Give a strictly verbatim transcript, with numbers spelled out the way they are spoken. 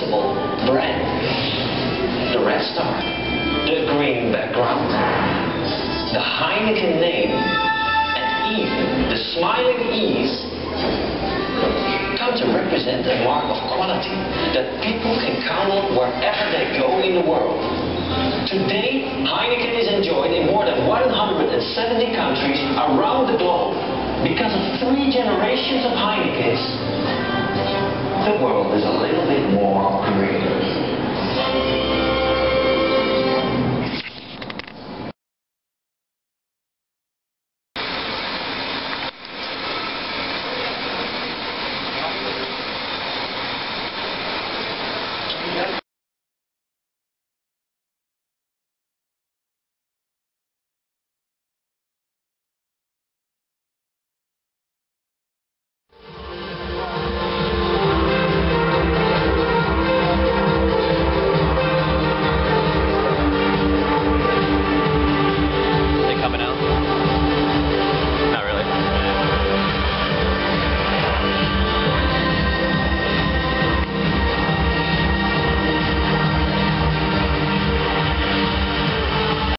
irreplaceable brand. The red star, the green background, the Heineken name, and even the smiling ease come to represent a mark of quality that people can count on wherever they go in the world. Today, Heineken is enjoyed in more than one hundred seventy countries around the globe. Because of three generations of Heinekens, the world is a little bit more green.